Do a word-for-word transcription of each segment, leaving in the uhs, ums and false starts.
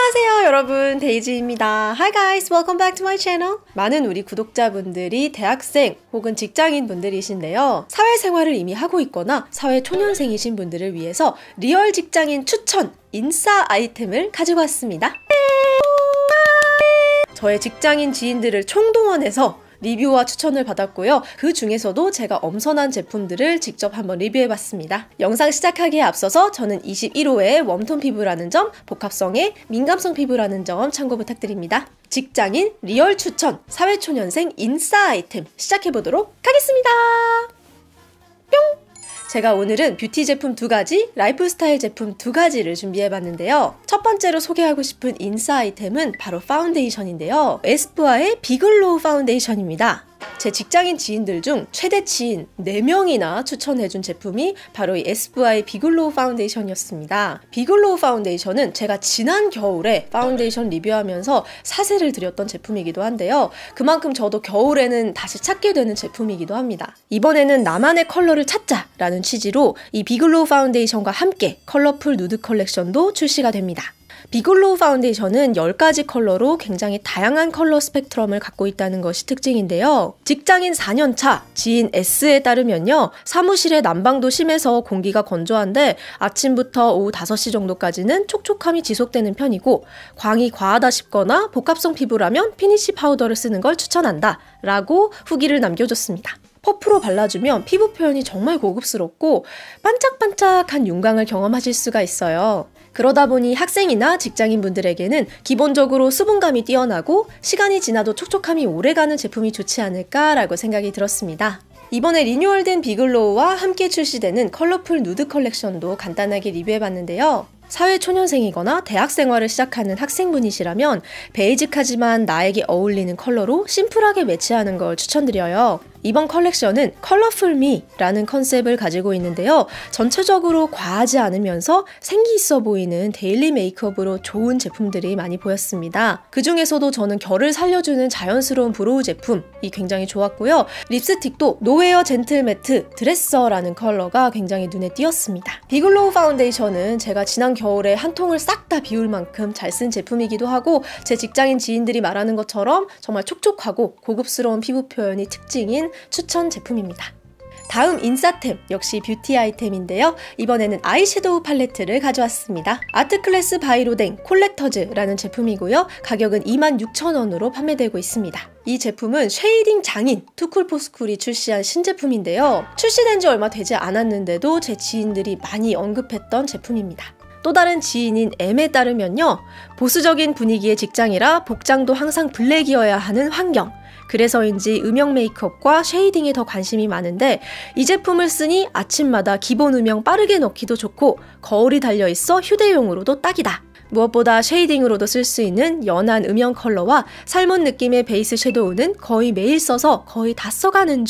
안녕하세요 여러분, 데이지입니다. Hi guys, welcome back to my channel. 많은 우리 구독자분들이 대학생 혹은 직장인 분들이신데요, 사회생활을 이미 하고 있거나 사회초년생이신 분들을 위해서 리얼 직장인 추천 인싸 아이템을 가지고 왔습니다. 저의 직장인 지인들을 총동원해서 리뷰와 추천을 받았고요. 그 중에서도 제가 엄선한 제품들을 직접 한번 리뷰해봤습니다. 영상 시작하기에 앞서서 저는 이십일 호의 웜톤 피부라는 점, 복합성의 민감성 피부라는 점 참고 부탁드립니다. 직장인 리얼 추천 사회초년생 인싸 아이템 시작해보도록 하겠습니다. 뿅! 제가 오늘은 뷰티 제품 두 가지, 라이프 스타일 제품 두 가지를 준비해봤는데요. 첫 번째로 소개하고 싶은 인싸 아이템은 바로 파운데이션인데요. 에스쁘아의 비글로우 파운데이션입니다. 제 직장인 지인들 중 최대치인 네 명이나 추천해준 제품이 바로 이 에스쁘아의 비글로우 파운데이션이었습니다. 비글로우 파운데이션은 제가 지난 겨울에 파운데이션 리뷰하면서 사세를 드렸던 제품이기도 한데요. 그만큼 저도 겨울에는 다시 찾게 되는 제품이기도 합니다. 이번에는 나만의 컬러를 찾자 라는 취지로 이 비글로우 파운데이션과 함께 컬러풀 누드 컬렉션도 출시가 됩니다. 비글로우 파운데이션은 열 가지 컬러로 굉장히 다양한 컬러 스펙트럼을 갖고 있다는 것이 특징인데요. 직장인 사 년 차 지인 S에 따르면요, 사무실의 난방도 심해서 공기가 건조한데 아침부터 오후 다섯 시 정도까지는 촉촉함이 지속되는 편이고, 광이 과하다 싶거나 복합성 피부라면 피니쉬 파우더를 쓰는 걸 추천한다 라고 후기를 남겨줬습니다. 퍼프로 발라주면 피부 표현이 정말 고급스럽고 반짝반짝한 윤광을 경험하실 수가 있어요. 그러다 보니 학생이나 직장인분들에게는 기본적으로 수분감이 뛰어나고 시간이 지나도 촉촉함이 오래가는 제품이 좋지 않을까라고 생각이 들었습니다. 이번에 리뉴얼된 비글로우와 함께 출시되는 컬러풀 누드 컬렉션도 간단하게 리뷰해봤는데요. 사회초년생이거나 대학생활을 시작하는 학생분이시라면 베이직하지만 나에게 어울리는 컬러로 심플하게 매치하는 걸 추천드려요. 이번 컬렉션은 컬러풀 미라는 컨셉을 가지고 있는데요. 전체적으로 과하지 않으면서 생기 있어 보이는 데일리 메이크업으로 좋은 제품들이 많이 보였습니다. 그 중에서도 저는 결을 살려주는 자연스러운 브로우 제품이 굉장히 좋았고요. 립스틱도 노웨어 젠틀 매트 드레서라는 컬러가 굉장히 눈에 띄었습니다. 비글로우 파운데이션은 제가 지난 겨울에 한 통을 싹 다 비울 만큼 잘 쓴 제품이기도 하고, 제 직장인 지인들이 말하는 것처럼 정말 촉촉하고 고급스러운 피부 표현이 특징인 추천 제품입니다. 다음 인싸템, 역시 뷰티 아이템인데요. 이번에는 아이섀도우 팔레트를 가져왔습니다. 아트클래스 바이로댕 콜렉터즈라는 제품이고요. 가격은 이만 육천 원으로 판매되고 있습니다. 이 제품은 쉐이딩 장인 투쿨포스쿨이 출시한 신제품인데요. 출시된 지 얼마 되지 않았는데도 제 지인들이 많이 언급했던 제품입니다. 또 다른 지인인 M에 따르면요, 보수적인 분위기의 직장이라 복장도 항상 블랙이어야 하는 환경, 그래서인지 음영 메이크업과 쉐이딩에 더 관심이 많은데 이 제품을 쓰니 아침마다 기본 음영 빠르게 넣기도 좋고 거울이 달려있어 휴대용으로도 딱이다. 무엇보다 쉐이딩으로도 쓸 수 있는 연한 음영 컬러와 삶은 느낌의 베이스 섀도우는 거의 매일 써서 거의 다 써가는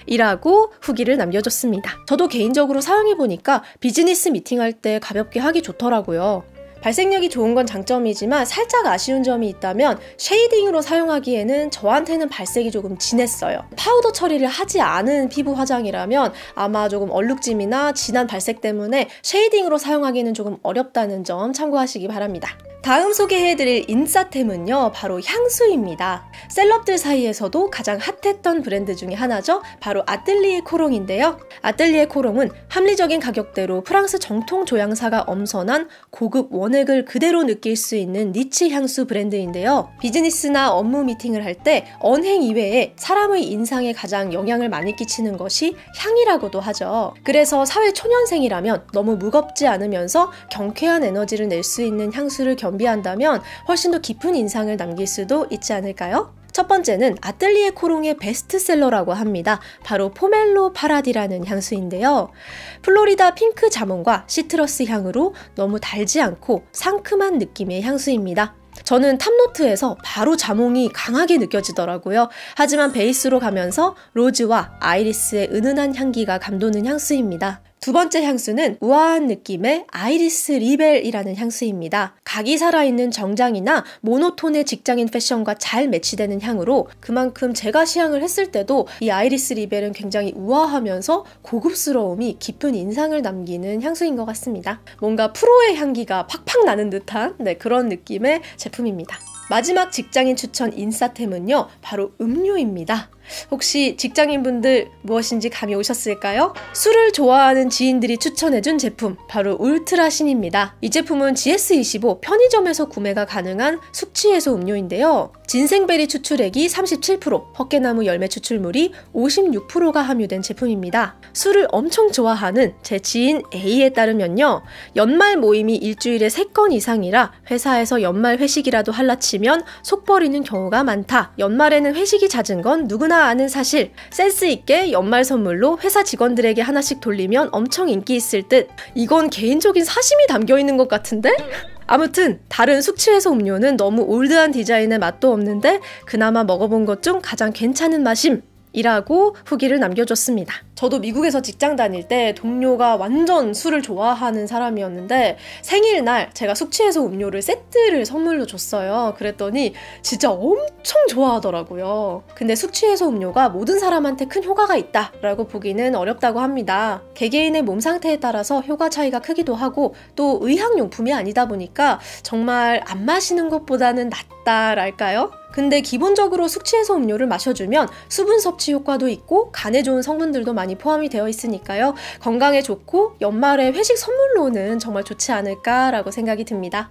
중이라고 후기를 남겨줬습니다. 저도 개인적으로 사용해보니까 비즈니스 미팅할 때 가볍게 하기 좋더라고요. 발색력이 좋은 건 장점이지만 살짝 아쉬운 점이 있다면 쉐이딩으로 사용하기에는 저한테는 발색이 조금 진했어요. 파우더 처리를 하지 않은 피부 화장이라면 아마 조금 얼룩짐이나 진한 발색 때문에 쉐이딩으로 사용하기는 조금 어렵다는 점 참고하시기 바랍니다. 다음 소개해드릴 인싸템은요, 바로 향수입니다. 셀럽들 사이에서도 가장 핫했던 브랜드 중에 하나죠. 바로 아뜰리에 코롱인데요. 아뜰리에 코롱은 합리적인 가격대로 프랑스 정통 조향사가 엄선한 고급 원액을 그대로 느낄 수 있는 니치 향수 브랜드인데요. 비즈니스나 업무 미팅을 할 때 언행 이외에 사람의 인상에 가장 영향을 많이 끼치는 것이 향이라고도 하죠. 그래서 사회 초년생이라면 너무 무겁지 않으면서 경쾌한 에너지를 낼 수 있는 향수를 겸비한다면 훨씬 더 깊은 인상을 남길 수도 있지 않을까요? 첫 번째는 아뜰리에 코롱의 베스트셀러라고 합니다. 바로 포멜로 파라디라는 향수인데요. 플로리다 핑크 자몽과 시트러스 향으로 너무 달지 않고 상큼한 느낌의 향수입니다. 저는 탑노트에서 바로 자몽이 강하게 느껴지더라고요. 하지만 베이스로 가면서 로즈와 아이리스의 은은한 향기가 감도는 향수입니다. 두 번째 향수는 우아한 느낌의 아이리스 리벨이라는 향수입니다. 각이 살아있는 정장이나 모노톤의 직장인 패션과 잘 매치되는 향으로 그만큼 제가 시향을 했을 때도 이 아이리스 리벨은 굉장히 우아하면서 고급스러움이 깊은 인상을 남기는 향수인 것 같습니다. 뭔가 프로의 향기가 팍팍 나는 듯한 네, 그런 느낌의 제품입니다. 마지막 직장인 추천 인싸템은요, 바로 음료입니다. 혹시 직장인분들 무엇인지 감이 오셨을까요? 술을 좋아하는 지인들이 추천해준 제품, 바로 울트라신입니다. 이 제품은 지에스 이십오 편의점에서 구매가 가능한 숙취해소 음료인데요. 진생베리 추출액이 삼십칠 퍼센트, 헛개나무 열매 추출물이 오십육 퍼센트가 함유된 제품입니다. 술을 엄청 좋아하는 제 지인 A에 따르면요, 연말 모임이 일주일에 세 건 이상이라 회사에서 연말 회식이라도 할라치면 속 버리는 경우가 많다. 연말에는 회식이 잦은 건 누구나 아는 사실. 센스 있게 연말 선물로 회사 직원들에게 하나씩 돌리면 엄청 인기 있을 듯. 이건 개인적인 사심이 담겨있는 것 같은데? 아무튼 다른 숙취해소 음료는 너무 올드한 디자인에 맛도 없는데 그나마 먹어본 것 중 가장 괜찮은 맛임 이라고 후기를 남겨줬습니다. 저도 미국에서 직장 다닐 때 동료가 완전 술을 좋아하는 사람이었는데 생일날 제가 숙취해소 음료를 세트를 선물로 줬어요. 그랬더니 진짜 엄청 좋아하더라고요. 근데 숙취해소 음료가 모든 사람한테 큰 효과가 있다라고 보기는 어렵다고 합니다. 개개인의 몸 상태에 따라서 효과 차이가 크기도 하고 또 의학용품이 아니다 보니까 정말 안 마시는 것보다는 낫다랄까요? 근데 기본적으로 숙취해소 음료를 마셔주면 수분 섭취 효과도 있고 간에 좋은 성분들도 많이 포함이 되어 있으니까요. 건강에 좋고 연말에 회식 선물로는 정말 좋지 않을까라고 생각이 듭니다.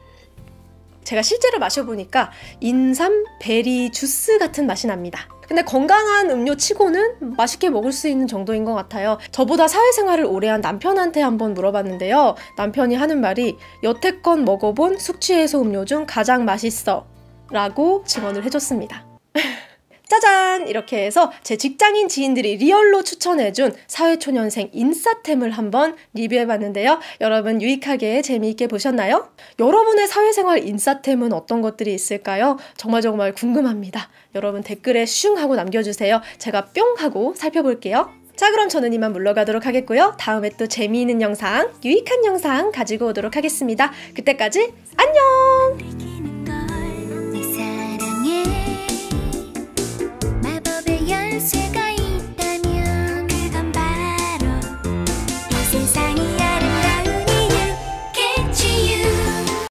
제가 실제로 마셔보니까 인삼 베리 주스 같은 맛이 납니다. 근데 건강한 음료 치고는 맛있게 먹을 수 있는 정도인 것 같아요. 저보다 사회생활을 오래 한 남편한테 한번 물어봤는데요. 남편이 하는 말이 여태껏 먹어본 숙취해소 음료 중 가장 맛있어 라고 증언을 해줬습니다. 짜잔! 이렇게 해서 제 직장인 지인들이 리얼로 추천해준 사회초년생 인싸템을 한번 리뷰해봤는데요. 여러분 유익하게 재미있게 보셨나요? 여러분의 사회생활 인싸템은 어떤 것들이 있을까요? 정말 정말 궁금합니다. 여러분 댓글에 슝 하고 남겨주세요. 제가 뿅 하고 살펴볼게요. 자, 그럼 저는 이만 물러가도록 하겠고요. 다음에 또 재미있는 영상, 유익한 영상 가지고 오도록 하겠습니다. 그때까지 안녕!